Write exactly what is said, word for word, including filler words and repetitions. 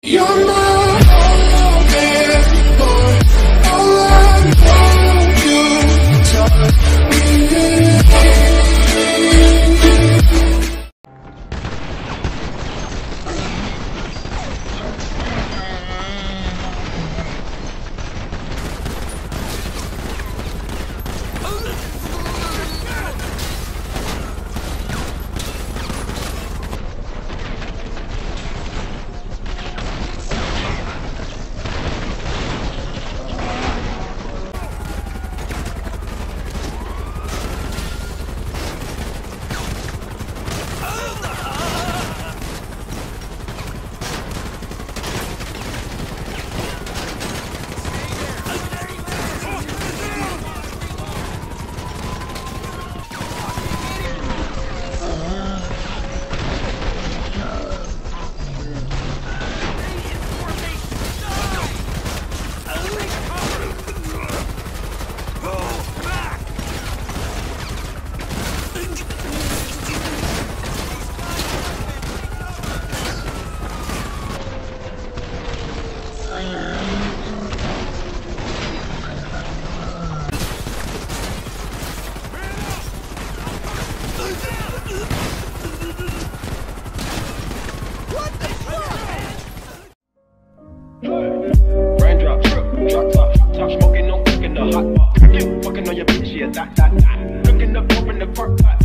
You're my only boy. All I know you taught me. Raindrop, drip, drop top, top smoking, no cooking the hot pot. Fucking on your bitch, yeah, that, that, that. Cooking up, open the park pot.